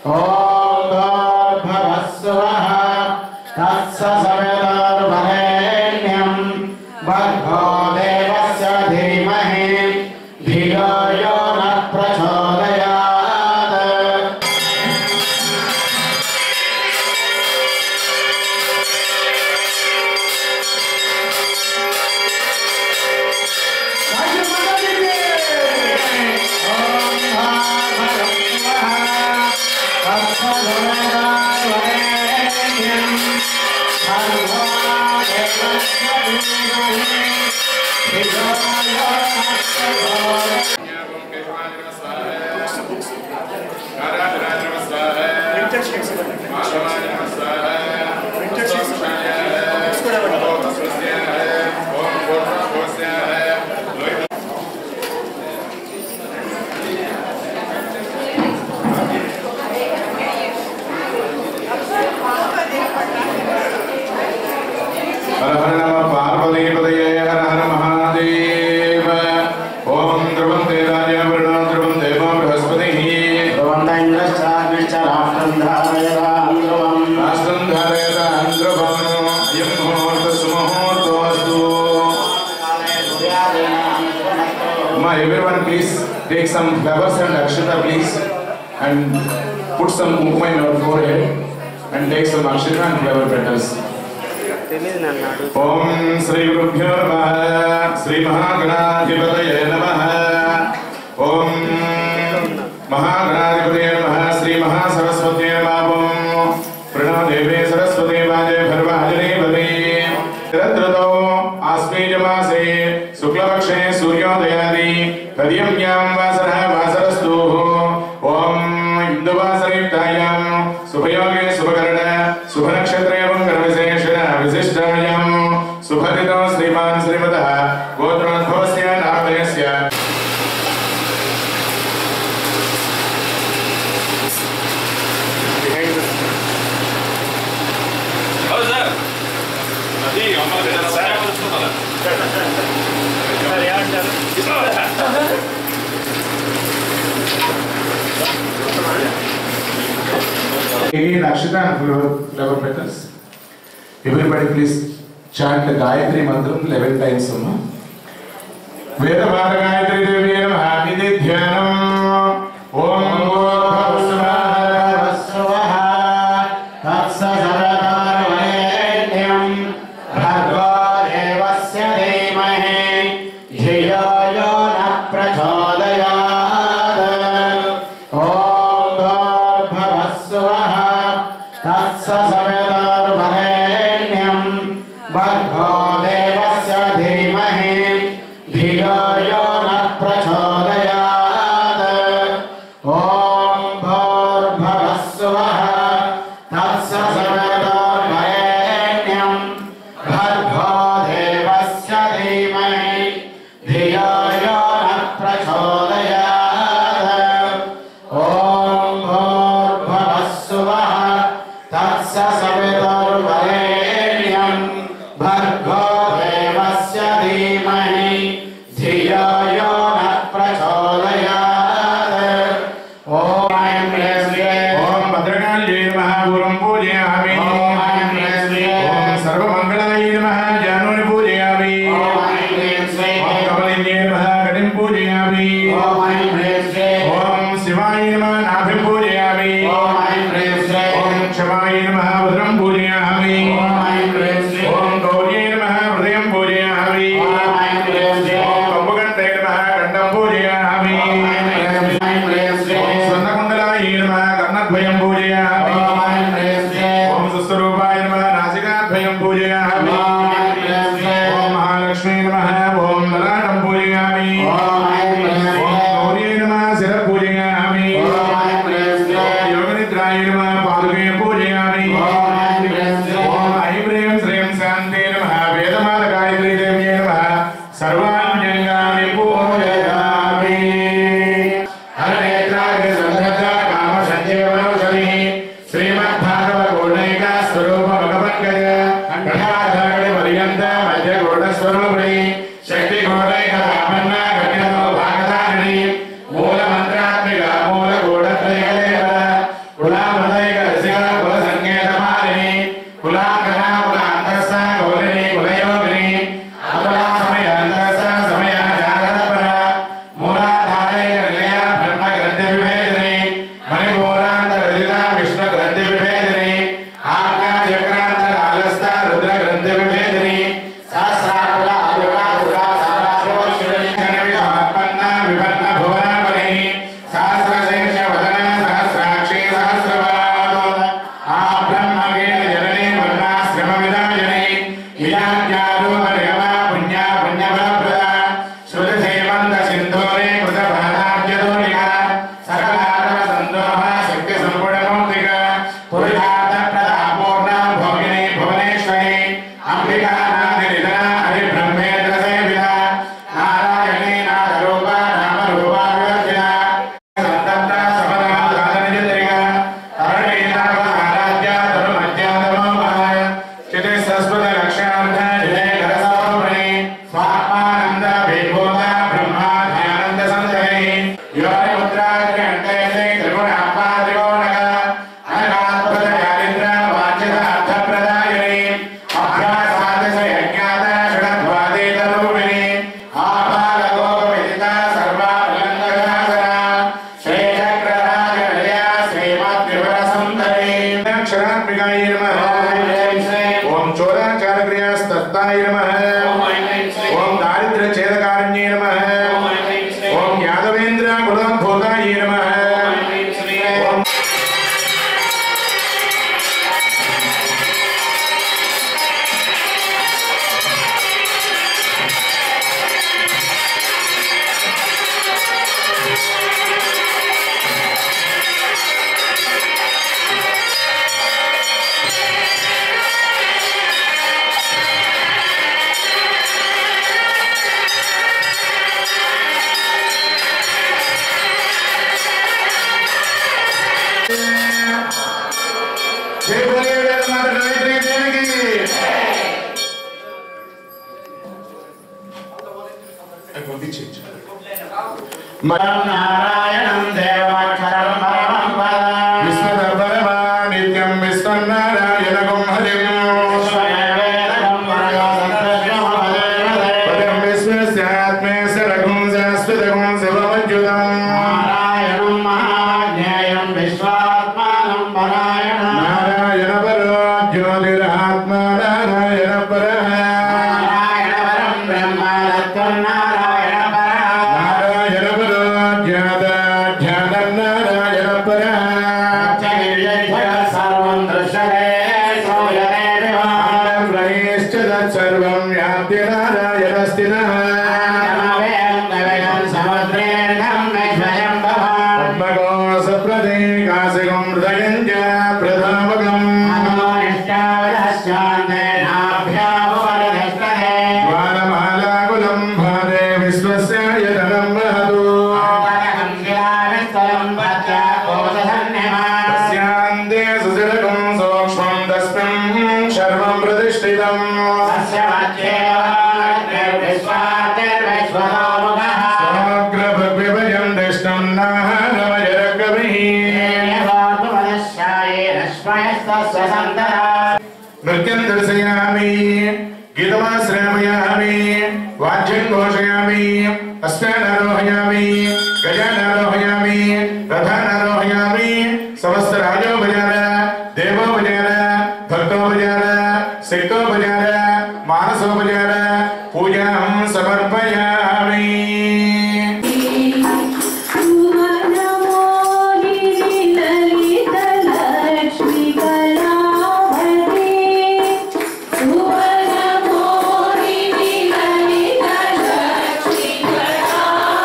ओम भूर्भुवस्सुवः तत्सवितुर्वरेण्यं भर्गो देवस्य धीमहि धियो यो नः प्रचोदयात्। Everyone please take some flowers and akshata please and put some kumkum in our forehead and take some akshata and flower petals. Om Shri Gurubhyo Namaha Shri Mahaganadhipataye Namaha Om Mahaganadhipataye Namaha Shri Mahasaraswatye Namaha Om Pranam Devi Saraswati Vaje Bharvajane Bhave Ratrato Asmijamase Suklapakshe Suryodayadi Tadiyam Yam Vasara Vasarastu Om Induvasariptayam Subhayoge Subhakarana Subhanakshatrayam Karvaseshana Visishtayam Subhadito Sriman Srimataha Gotranadbhavasya Nardayasya. Again, Akshita and flower petals. Everybody please chant the Gayatri Mantram 11 times. Vedavara Gayatri Devi Namaha Iti Dhyanam Om Bhurvhuvassuvaha Tatsaviturvarenyam Bhargo Devasya Dhimahi Dhiyo Yo Nः Prachodayat. Om Bhurvhuvassuvaha Tatsaviturvarenyam Bhargo Devasya Dhimahi Dhiyo Yo Nः Prachodayat. Om Bhurvhuvassuvaha Tatsaviturvarenyam Bhargo Devasya Dhimahi Dhiyo Yo Nः Prachodayat. Om Bhurvhuvassuvaha Tatsaviturvarenyam Bhargo Devasya Dhimahi Dhiyo Yo Nः Prachodayat. Om Bhadrakalye Namaha Gurum Pujayami. Om Sarvamangalaye Namaha Januni Pujayami. Om Kamalinye Namaha Gadim Pujayami. Om Shivaye Namaha Nabhim Pujayami. Om Shavaye Namaha Bhadram Pujayami. Om Gaurye Namaha Hridayam Pujayami. Om Kambagante Namaha Kandam Pujayami. Om Swarnakundalaye Namaha Karnadvayam Pujayami. Om Suswarupaye Namaha Nasikadvayam Pujayami. Om Mahalakshmi Namaha Om Lalatam Pujayami. Om Gaurye Namaha Sirat Pujayami. Om Yoganidraye Namaha Paduke Pujayami. Om Aibrim Srim Sante Namaha Vedamala Gayatri Devi Namaha Sarvanyangani Pujayami. Hare Krishna Sandhya Kama కులామదైక రసిక కుల సంకేత మాలిని కులాంగన కులాంతస్స గౌరిని కులయోగిని అకుల సమయ అంతస్స సమయ జాగరపర మూలాధారైక నిలయ బ్రహ్మ గ్రంథి విభేదిని మణిపూరాంత రజిత విష్ణు గ్రంథి విభేదిని ఆజ్ఞా చక్రాంత ఆలస్త రుద్ర గ్రంథి విభేదిని సహస్రాకుల ఆయుక దురా సహస్రోషిణి విపన్న విపన్న భువనాపని సహస్రశేష వదన సహస్రాక్షి సహస్రపాద ఆ బ్రహ్మగీత జనని వర్ణాశ్రమ విదాయని విజాజ్ఞారు హర్యమ పుణ్య పుణ్యఫలప్రద శృతి సేవంత సింధూరే కృత బాధాబ్జదోనిక సకలారవ సందోహ శక్తి సంపుడమౌక్తిక పురుషార్థ ప్రదా పూర్ణ భోగిని భువనేశ్వరి అంబికా నాది నిధన హరి బ్రహ్మేంద్ర సేవిత నారాయణీ నాదరూప నామరూప వివర్జిత సంతప్త సమదా సాధనజరిక తరణీ నామ ఆరాధ్య తను మధ్యాదమోపాయ చితి సంస్కృత లక్ష్యార్థ జయ కరసోపరి స్వాత్మానంద విభూత బ్రహ్మాధ్యానంద సంతరి యోని ముద్రాగ్ని అంటేంద్రి త్రిగుణాత్మా త్రికోణక అనగాత్మక చారిత్ర వాంఛిత అర్థప్రదాయిని అభ్యాసాదశ యజ్ఞాత షడధ్వాదీత రూపిణి ఆపాల గోప విదిత సర్వాలంకరాసన శ్రీచక్రరాజ నిలయ శ్రీమద్ త్రిపుర సుందరి అక్షరాత్మికాయ నమః ఓం చోరాచారక్రియాస్తత్తాయ నమః ఓం దారిద్ర్య ఛేదకారణ్యే నమః ఓం యాదవేంద్ర కులోద్భూతాయ నమః ఓం జై బోలే వేదమాత గాయత్రీ దేవికి నారాయణం దేవాక్షరం పరమం పదం విశ్వదర్పరమా నిత్యం విశ్వనారాయణకం హరిం పదం విశ్వస్యాత్మేశ్వరకం శాశ్వతకం శివమచ్యుతం నారాయణం మహాజ్ఞేయం విశ్వాత్మానం పరాయణ నారాయణ పరో జ్యోతిరాత్మా నారాయణ పరః నారాయణ పరం బ్రహ్మ తత్వం నారాయణ పరః నారాయణ పరో జ్ఞాతం నారాయణ పరః సర్వం దృశ్యతే శ్రూయతే విభాశ్చ తత్సర్వం వ్యాప్య నారాయణ స్థితః పద్మకోశప్రదేకాశికం హృదయం చ ప్రధావకం ద్వారమాలాకులం భారే విశ్వస్యాయతనం మహదు తస్యాంతే సుజలకం సూక్ష్మం తస్మిన్ శర్వం ప్రతిష్ఠితం సమగ్రభగ్విభజం దృష్టం నాహనమయరకవిః నృత్యం దర్శయామి గీతమాశ్రామయామి వాద్యం ఘోషయామి అశ్వానారోహయామి గజానారోహయామి రథానారోహయామి సమస్తరాజోపచార దేవోపచార భక్తోపచార శక్తోపచార మానసోపచార పూజాం సమర్పయామి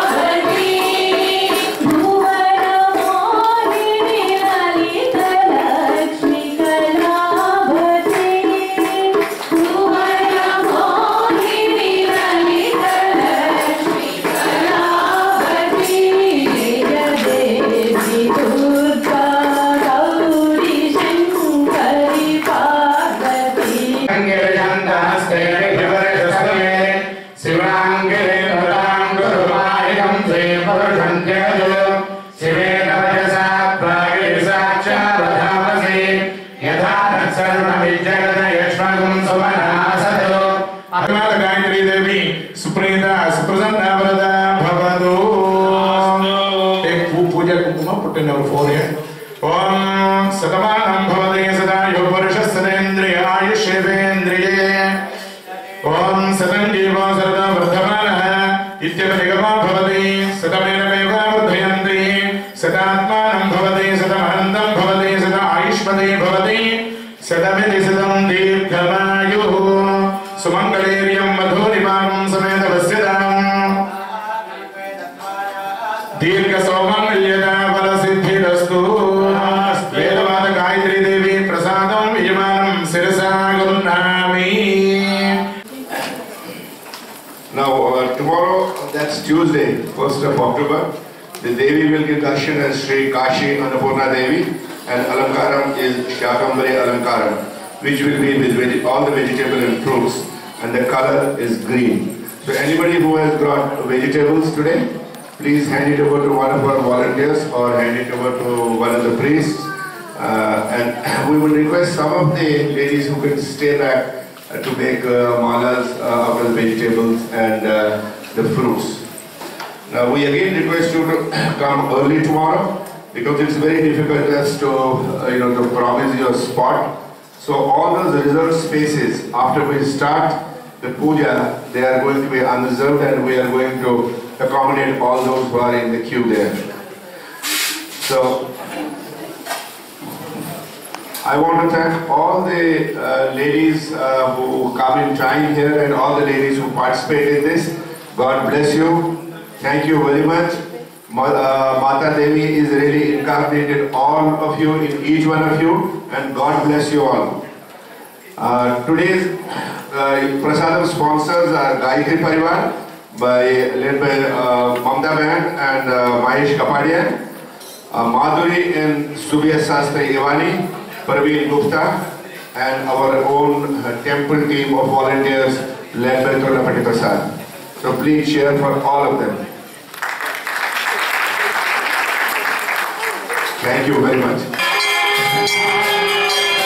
Lalitalakshmi Om Satamanam Bhavati Sadayu Purushasadendriya Ayushevendriye Om Satangiva Sarada Vardhamanaha Ityavadegama Bhavati Satamena Vardhayanti Satatmanam Bhavati Satamanandam Bhavati Sata Ayushpati Bhavati Satamiti Satam Dirghamayu Sumangaleriam Madhuripam Sameta Vasyadam Dirgha Saumangalyana Valasiddhirastu Vedavada Gayatri Devi Prasadam Vijamanam Sirasa Gurunami. Now tomorrow, that's Tuesday, 1st of October, the Devi will give darshan as Sri Kashi Annapurna Devi and Alankaram is Shakambari Alankaram, which will be with all the vegetable and fruits, and the color is green. So anybody who has brought vegetables today, please hand it over to one of our volunteers or hand it over to one of the priests. And we would request some of the ladies who can stay back to make malas out of the vegetables and the fruits. Now we again request you to come early tomorrow because it's very difficult as to to promise your spot. So all those reserved spaces after we start the puja, they are going to be unreserved and we are going to accommodate all those who are in the queue there. So I want to thank all the ladies who come in time here and all the ladies who participate in this. God bless you. Thank you very much. Mata Devi is really incarnated all of you, in each one of you, and God bless you all. Today's Prasadam sponsors are Gayatri Parivar, led by Mamta Band and Mahesh Kapadia, Madhuri and Subhya Sastri Ivani, Parveen Gupta, and our own temple team of volunteers led by Tolapati Prasad. So please cheer for all of them. Thank you very much.